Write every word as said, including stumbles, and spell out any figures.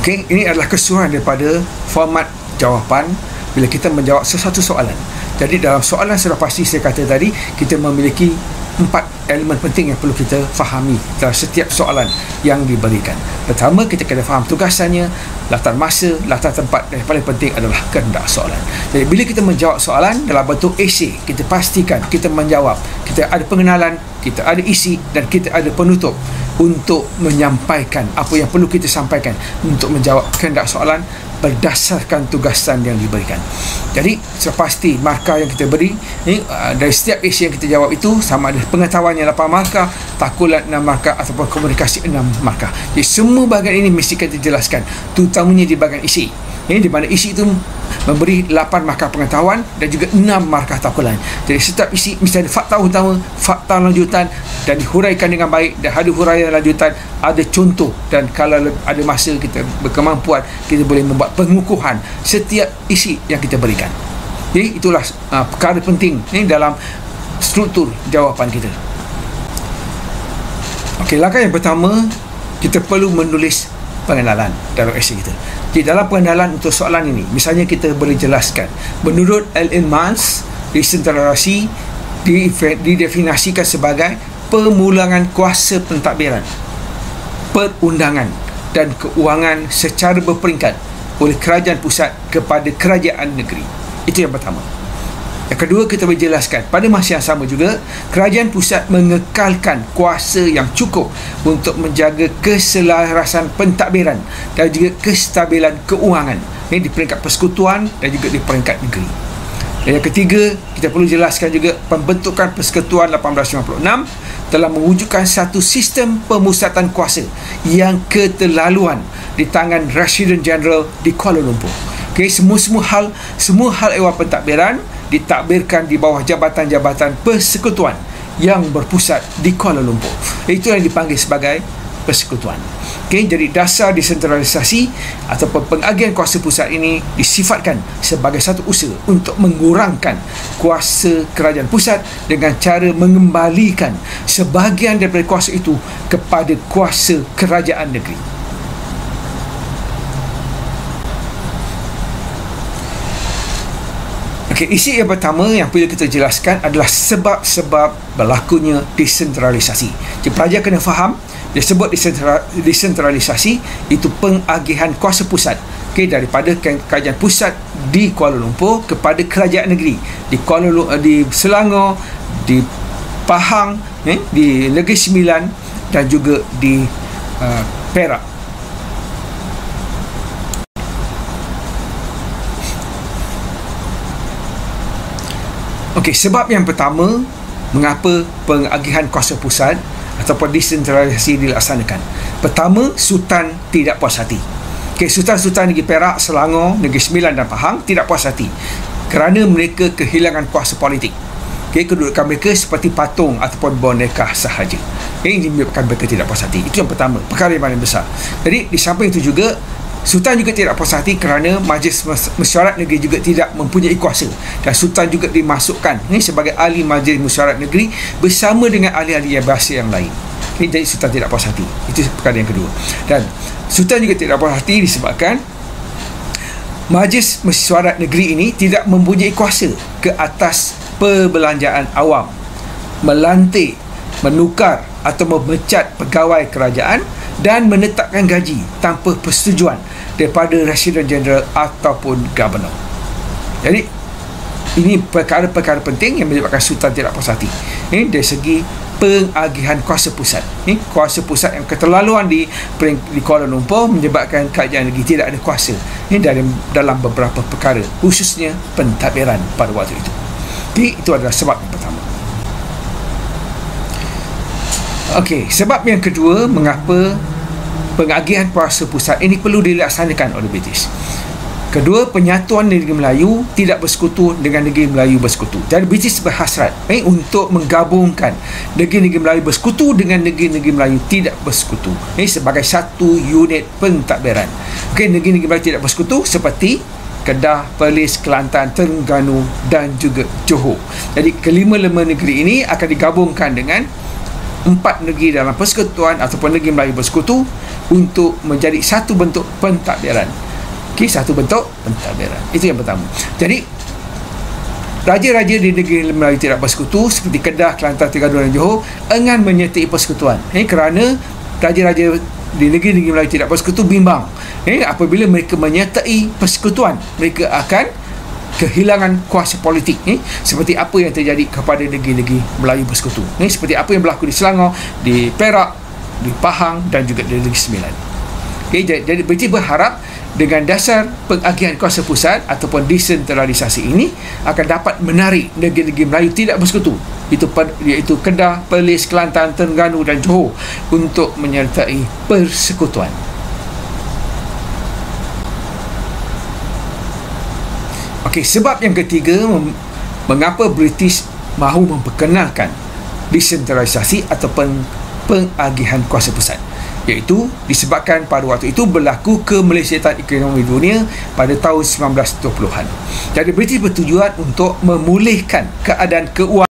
Okey, ini adalah keseluruhan daripada format jawapan bila kita menjawab sesuatu soalan. Jadi dalam soalan sudah pasti saya kata tadi, kita memiliki empat elemen penting yang perlu kita fahami dalam setiap soalan yang diberikan. Pertama, kita kena faham tugasannya, latar masa, latar tempat, dan yang paling penting adalah kehendak soalan. Jadi bila kita menjawab soalan dalam bentuk esei, kita pastikan kita menjawab, kita ada pengenalan, kita ada isi dan kita ada penutup untuk menyampaikan apa yang perlu kita sampaikan untuk menjawab kehendak soalan berdasarkan tugasan yang diberikan. Jadi sudah pasti markah yang kita beri ni, uh, dari setiap isi yang kita jawab itu sama ada pengetahuan yang lapan markah, takulan enam markah ataupun komunikasi enam markah. Jadi semua bahagian ini mesti kita jelaskan, terutamanya di bahagian isi. Ini di mana isi itu memberi lapan markah pengetahuan dan juga enam markah takulan. Jadi setiap isi mesti ada fakta utama, fakta lanjutan dan dihuraikan dengan baik, dan ada huraian lanjutan, ada contoh, dan kalau ada masa kita berkemampuan, kita boleh membuat pengukuhan setiap isi yang kita berikan. Jadi itulah uh, perkara penting ni dalam struktur jawapan kita. Okey, langkah yang pertama, kita perlu menulis pengenalan dalam esei kita. Jadi dalam pengenalan untuk soalan ini, misalnya kita boleh jelaskan, menurut Alan Mans, desentralisasi didefinisikan sebagai pemulangan kuasa pentadbiran, perundangan dan keuangan secara berperingkat oleh kerajaan pusat kepada kerajaan negeri. Itu yang pertama. Yang kedua, kita boleh jelaskan pada masa yang sama juga, kerajaan pusat mengekalkan kuasa yang cukup untuk menjaga keselarasan pentadbiran dan juga kestabilan keuangan ini di peringkat persekutuan dan juga di peringkat negeri. Dan yang ketiga, kita perlu jelaskan juga pembentukan Persekutuan lapan belas lima puluh enam telah mewujudkan satu sistem pemusatan kuasa yang keterlaluan di tangan Residen Jeneral di Kuala Lumpur. Okey, semua-semua hal semua hal ehwal pentadbiran ditadbirkan di bawah jabatan-jabatan persekutuan yang berpusat di Kuala Lumpur. Itu yang dipanggil sebagai persekutuan. Okey, jadi dasar desentralisasi ataupun pengagihan kuasa pusat ini disifatkan sebagai satu usaha untuk mengurangkan kuasa kerajaan pusat dengan cara mengembalikan sebahagian daripada kuasa itu kepada kuasa kerajaan negeri. Okey, isi yang pertama yang perlu kita jelaskan adalah sebab-sebab berlakunya desentralisasi. Jadi pelajar kena faham, disebut desentralisasi itu pengagihan kuasa pusat, okey, daripada kerajaan pusat di Kuala Lumpur kepada kerajaan negeri di Kuala Lumpur, di Selangor, di Pahang, eh, di Negeri Sembilan dan juga di uh, Perak. Okey, sebab yang pertama mengapa pengagihan kuasa pusat ataupun desentralisasi dilaksanakan. Pertama, Sultan tidak puas hati. Okey, Sultan-Sultan Negeri Perak, Selangor, Negeri Sembilan dan Pahang tidak puas hati kerana mereka kehilangan kuasa politik. Okey, kedudukan mereka seperti patung ataupun boneka sahaja. Okey, ini menyebabkan mereka tidak puas hati. Itu yang pertama, perkara yang paling besar. Jadi di samping itu juga, Sultan juga tidak puas hati kerana Majlis Mesyuarat Negeri juga tidak mempunyai kuasa, dan Sultan juga dimasukkan ini sebagai ahli Majlis Mesyuarat Negeri bersama dengan ahli-ahli yang bahasa yang lain. Okay, jadi Sultan tidak puas hati. Itu perkara yang kedua. Dan Sultan juga tidak puas hati disebabkan Majlis Mesyuarat Negeri ini tidak mempunyai kuasa ke atas perbelanjaan awam, melantik, menukar atau memecat pegawai kerajaan dan menetapkan gaji tanpa persetujuan daripada Residen Jeneral ataupun Governor. Jadi ini perkara-perkara penting yang menyebabkan Sultan tidak puas hati eh, dari segi pengagihan kuasa pusat. Eh, kuasa pusat yang keterlaluan di, di Kuala Lumpur menyebabkan kerajaan negeri tidak ada kuasa eh, dalam, dalam beberapa perkara, khususnya pentadbiran pada waktu itu. Jadi itu adalah sebab yang pertama. Okey, sebab yang kedua mengapa pengagihan kuasa pusat ini perlu dilaksanakan oleh British. Kedua, penyatuan negeri Melayu tidak bersekutu dengan negeri Melayu bersekutu. Jadi British berhasrat eh, untuk menggabungkan negeri-negeri Melayu bersekutu dengan negeri-negeri Melayu tidak bersekutu eh, sebagai satu unit pentadbiran. Okey, negeri-negeri Melayu tidak bersekutu seperti Kedah, Perlis, Kelantan, Terengganu dan juga Johor. Jadi kelima-lima negeri ini akan digabungkan dengan empat negeri dalam persekutuan ataupun negeri Melayu bersekutu untuk menjadi satu bentuk pentadbiran. Okey, satu bentuk pentadbiran. Itu yang pertama. Jadi raja-raja di negeri Melayu tidak bersekutu seperti Kedah, Kelantan, Terengganu dan Johor enggan menyertai persekutuan. Eh, kerana raja-raja di negeri-negeri Melayu tidak bersekutu bimbang. Eh, apabila mereka menyertai persekutuan, mereka akan kehilangan kuasa politik, eh, seperti apa yang terjadi kepada negeri-negeri Melayu bersekutu, eh, seperti apa yang berlaku di Selangor, di Perak, di Pahang dan juga di Negeri Sembilan. Okay, jadi British berharap dengan dasar pengagihan kuasa pusat ataupun desentralisasi ini akan dapat menarik negeri-negeri Melayu tidak bersekutu, itu iaitu Kedah, Perlis, Kelantan, Terengganu dan Johor untuk menyertai persekutuan. Okey, sebab yang ketiga, mengapa British mahu memperkenalkan desentralisasi ataupun pengagihan kuasa pusat, iaitu disebabkan pada waktu itu berlaku kemelesatan ekonomi dunia pada tahun sembilan belas dua puluhan. Jadi British bertujuan untuk memulihkan keadaan keuangan